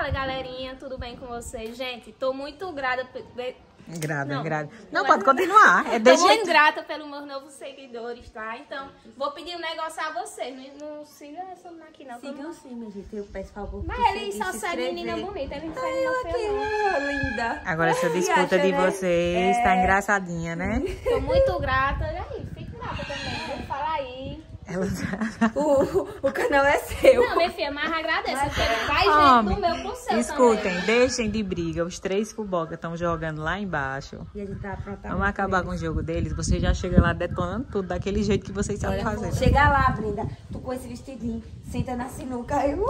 Fala, galerinha, tudo bem com vocês? Gente, tô muito grata... Grada. Não, pode continuar. É tô muito grata pelos meus novos seguidores, tá? Então, vou pedir um negócio a vocês. Não siga essa aqui, não. Sigam sim, minha gente. Eu peço favor. Mas ele só segue menina bonita, ele não segue não feia, linda. Agora essa disputa de vocês tá engraçadinha, né? Tô muito grata. E aí, fique grata também. Vou falar aí. O canal é seu. Não, minha filha, mas agradeço. Vai gente do meu pro seu escutem, também. deixem de briga. Os 3 fuboca estão jogando lá embaixo. E a gente tá aprontando. Vamos acabar com o jogo deles. Você já chega lá detonando tudo, daquele jeito que vocês sabem fazer. Chega lá, Brenda. Tu com esse vestidinho, senta na sinuca e...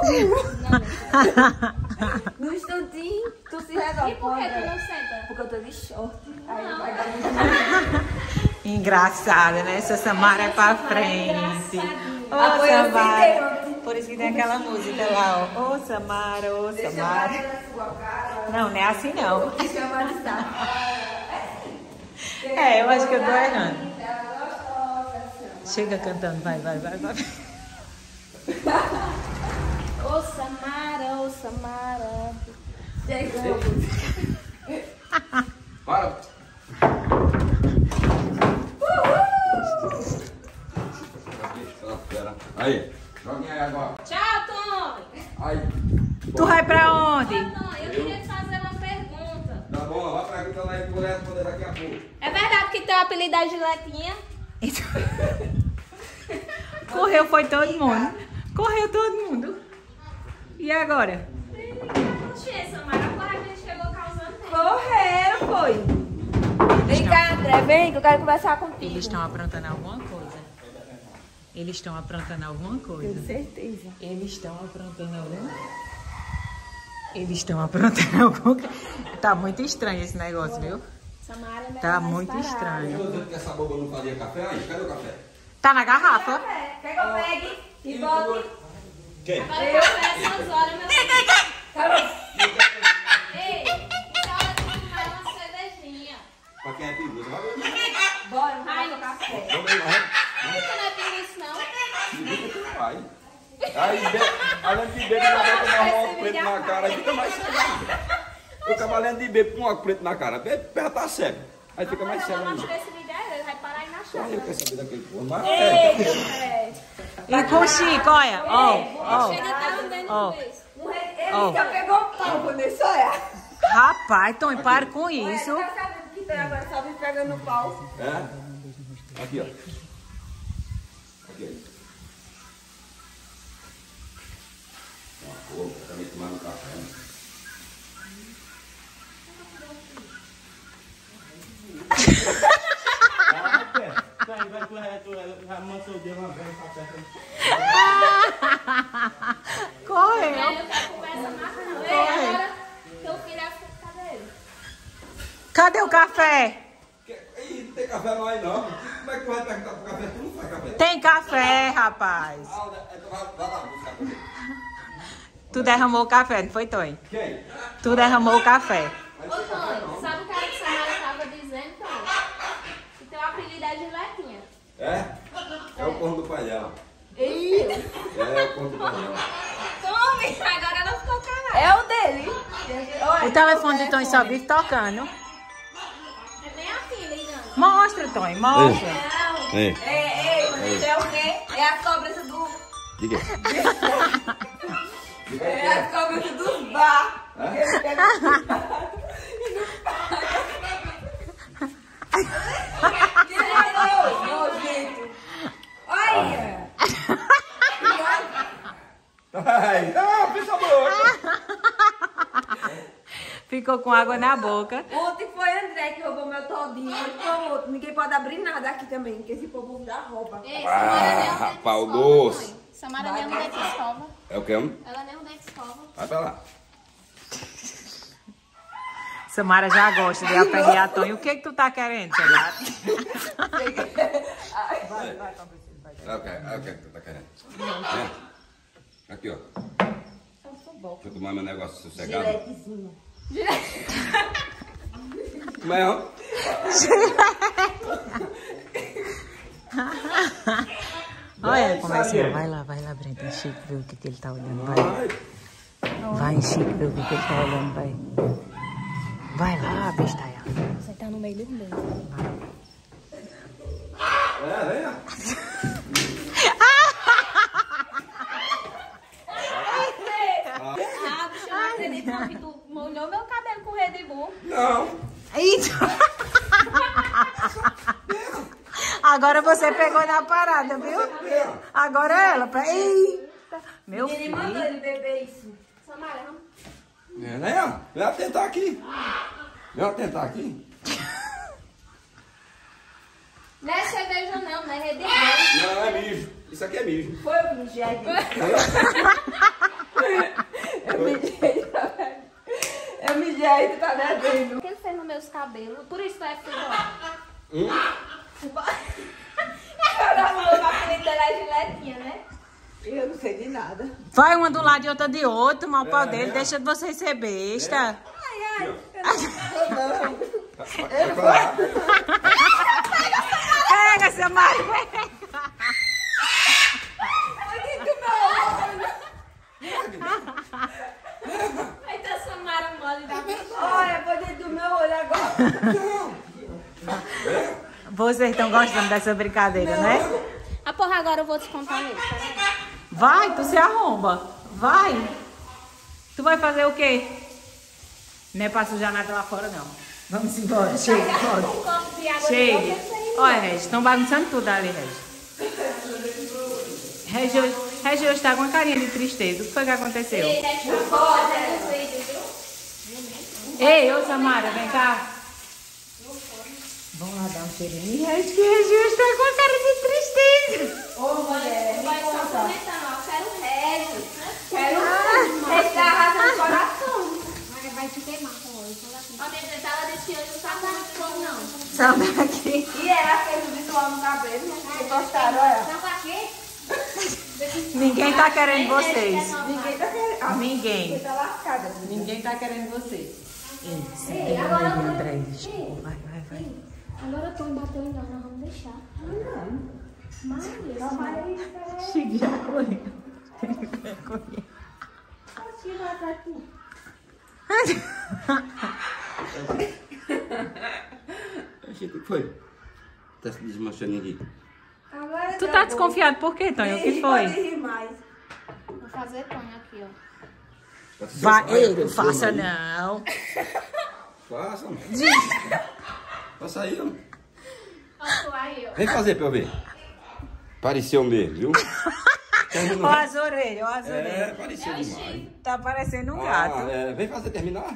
No instantinho, tu se resolve. E por que tu não senta? Porque eu tô de short. Aí Não. vai dar muito... Engraçada, né? Essa Samara é pra frente. Ô, Apoia Samara. Por isso que tem aquela música lá, ó. Ô, Samara, ô, Samara. Não, não é assim, não. É, eu acho que eu tô errando. Chega cantando, vai. Ô, Samara, ô, Samara. Para! Aí, joguem aí agora. Tchau, Tom. Aí. Tu vai pra onde? Tom, eu queria te fazer uma pergunta. Tá bom, vai perguntando aí por ela poder daqui a pouco. É verdade que teu apelido é Giletinha? Correu, foi todo mundo. Correu todo mundo. E agora? Oxê, Samara, agora a gente chegou causando tempo. Correram, foi. Vem cá, André, vem que eu quero conversar contigo. Eles estão aprontando alguma coisa. Com certeza. Eles estão aprontando alguma coisa. Tá muito estranho esse negócio, viu? Samara, é Tá mais muito parada. estranho. Eu tô dizendo que essa boba não fazia café aí. Cadê o café? Tá na garrafa? Quer que eu pegue e bote? Quem? Agora eu café essas horas, meu filho. Ei, essa hora de tomar uma cervejinha. Pra quem é perigoso, vai ver. Bora, vai no café. Vamos aí, vai. Tu não é perigo isso, não? Vai. Aí, além de beber, já vai tomar um óculos preto na cara. Aí fica mais sério ainda. Eu acabo além de beber com um óculos preto na cara. Bebe, tá sério. Aí fica mais sério Eu acho ainda. que esse vídeo é ele vai parar aí na Só chave. eu quero saber daquele porra. Mas E com o Chico, olha. Chega até andando Ó. no mês. Ele já pegou o pau nesse olhar. Rapaz, Tom, para com isso. Tá sabendo que tem agora só me pegando no pau. É? Aqui, ó. Aqui, ó. Pô, também tomando café, né? Correu. Eu quero conversa mais não. Ei, agora teu filho é cadê ele? Cadê o café? Ih, não tem café não aí não. Como é que tu vai perguntar pro café? Tu não faz café. Tem café, rapaz. Então vai lá buscar pra mim. Tu derramou o café, não foi, Tom? Quem? Tu derramou o café. Ô, Tony, sabe o que a Samara tava dizendo, Tony? Que teu apelido é Giletinha. É? É o corno do pai dela. Ih, É o corno do pai dela. Tome, agora ela ficou calada. é o dele. O telefone do Tom só vive tocando. É bem assim, ligando. Mostra, Tom, mostra. Ei. Ei, é o quê? É a cobrança do... Diga. É a cobrança dos bar. Ele pega os bar e não paga. Que nojento. Olha. Ai, pensa boa. Ficou com água na boca. Ontem foi André que roubou meu todinho. Hoje foi outro. Ninguém pode abrir nada aqui também, porque esse povo dá roupa. Ei, Samara nem um dente rapaz, o escova, doce. mãe. Samara nem um dente escova. É o que? Ela nem um dente escova. Vai pra lá. Samara já gosta de aperrear Tom. E o que tu tá querendo, Samara? É o que tu tá querendo? É. Aqui, ó. Deixa eu tomar meu negócio sossegado. Giletezinho. Como é, ó? Olha como é que vai lá, Brenda. Chico, ver o que ele tá olhando. Vai. Vai, Chico, ver o que ele tá olhando, vai. Vai lá, bestaia. Você tá no meio do mundo. Venha. Ah, bicho, eu não acredito não que tu molhou meu cabelo com Red Bull. Não. Eita. Agora você pegou na parada, viu? Agora ela. Eita. Meu Ele filho. mandou ele beber isso. Samara, vamos. Venha. Vem tentar aqui. Vem tentar aqui. Não é cerveja não, não é Red Bull. Não, é mijo. Isso aqui é mijo. Foi o mijei aqui. Eu mijei aí, tu tá devendo. O que ele fez nos meus cabelos? Por isso tu é filho. Agora a mão vai querer dar a giletinha, né? Eu não sei de nada. Vai uma do lado e outra de outro, mal pau dele. Deixa de vocês ser besta. Pega, seu marido. Aí tá Samara mole da pessoa. Olha, põe dentro do meu olho agora. Vocês estão gostando dessa brincadeira, né? Ah, porra, agora eu vou te contar mesmo. Vai, tu se arromba. Vai. Tu vai fazer o quê? Não é pra sujar nada lá fora, não. Vamos embora. Chega, pode. Um copo de água. Chega. Olha, Regis, estão bagunçando tudo ali, Regis. Regis hoje tá com uma carinha de tristeza. O que foi que aconteceu? Ei, deixa eu fora, no vídeo, viu? Ei, ô Samara, vem cá. Vamos lá dar um cheirinho. E Regis, que Regis tá com uma cara de tristeza. Ô, mulher, Vai só comentando, ó. Quero Regis. quero ele tá arrasando o coração. Vai te queimar com hoje. Ó, minha gente, ela disse que hoje não tá muito bom, não. Sabe daqui. E ela fez o visual no cabelo, né? Vocês gostaram, olha. Tá aqui? Ninguém tá querendo vocês. Ninguém tá querendo. Ah, Ninguém. você tá lascada. Ninguém tá querendo vocês. Ei, agora eu vou- André. Vai. Agora eu tô em bater não, nós vamos deixar. Mas, Chique já correu. O que foi? Tá se desmanchando aqui. Agora Tu tá desconfiado por quê, Tonho? O que foi? Pode rir mais. vou fazer pão aqui, ó. Vai, ei, não faça não. Faça. Faça aí, ó. Ó, aí, ó. Vem fazer pra eu ver. Pareceu mesmo, viu? Ó as orelhas, ó as É, orelhas. pareceu demais. Tá parecendo um gato. Vem fazer terminar.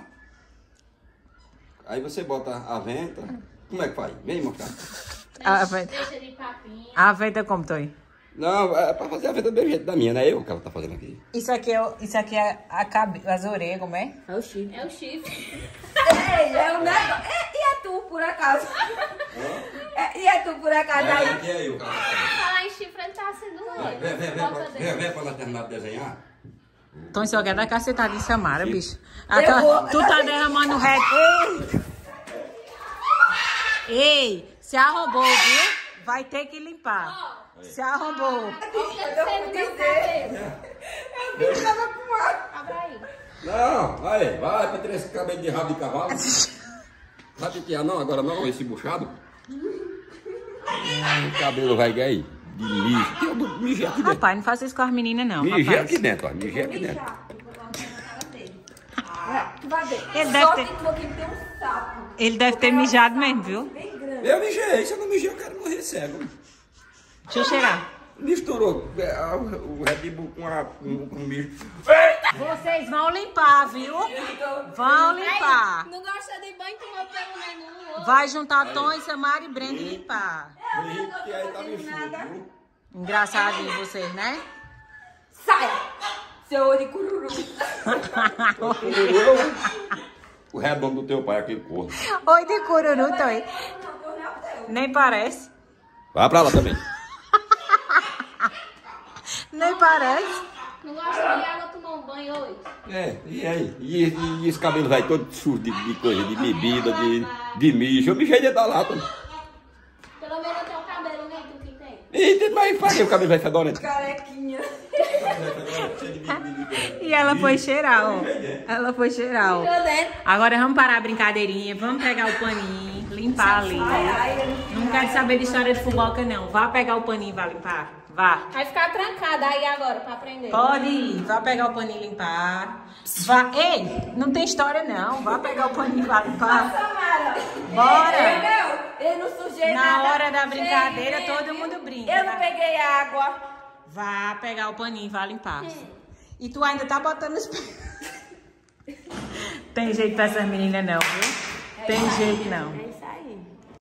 Aí você bota a venta. Como é que faz? Vem mostrar. Deixa de papinha. A venda como, Tonho? Não, é pra fazer a venda do mesmo jeito da minha, não é eu que ela tá fazendo aqui. Isso aqui é a cabeça, as orelhas, como é? É o chifre. Ei, é um negócio. E é tu, por acaso? E é tu, por acaso? Aí. Aqui é eu. Falar em chifre, ele tá sendo doido. Vem pra nós terminar de desenhar. Tonho só quer dar cacetada em Samara, bicho. vou- Tu tá derramando reto. Ei, se arrombou, viu? Vai ter que limpar. Se arrombou. O que você no meu cabelo? Eu tava com ar. Abra aí. Não, aí, vai pra tirar esse cabelo de rabo de cavalo. Vai pitear não, agora não, esse buchado. O cabelo vai aí, de lixo. Eu mijei aqui dentro. Rapaz, não faça isso com as meninas, não. Mijei Rapaz. aqui dentro, ó, mijei aqui dentro. Tu vai ver. Ele Só deve ter- tem um pouquinho, tem um sapo. Ele deve ter mijado mesmo, viu? Bem grande. Eu mijei, se eu não mijei eu quero morrer cego. Deixa eu cheirar. Misturou o Red Bull com o mijo. Vocês vão limpar, viu? Vão limpar. Não gosta de banho, tomou pelo menu. Vai juntar Tonho, Samara e Brenda e limpar. Que aí tá mexendo, viu? Engraçadinho vocês, né? Sai! Seu olho de cururu. O redondo do teu pai, aquele corno. Oi de cururu, Tonho. Nem parece. Vai pra lá também. Nem parece. Não gosta de água, tomou um banho hoje. E aí? E esse cabelo vai todo sujo de coisa, de bebida, de mijo. Eu mijei dentro da lata. Pelo menos o teu cabelo, né? Tu que tem. E mas faz que o cabelo vai fedorento. Carequinha. E ela foi cheirar, ó. Ela foi cheirar, ó. Agora vamos parar a brincadeirinha. Vamos pegar o paninho, limpar ali. Não quero saber de história de fofoca, não. Vá pegar o paninho e vá limpar. Vá. Vai ficar trancada aí agora pra aprender. Pode ir. Vá pegar o paninho e limpar. Vá. Ei, não tem história, não. Vá pegar o paninho e vá limpar. Bora. Eu não sujei Na nada. hora da brincadeira, todo mundo brinca. Eu não peguei água. Vá pegar o paninho e vá limpar. E tu ainda tá botando os pés. Tem jeito pra essas meninas não, viu? Tem jeito não. É isso aí.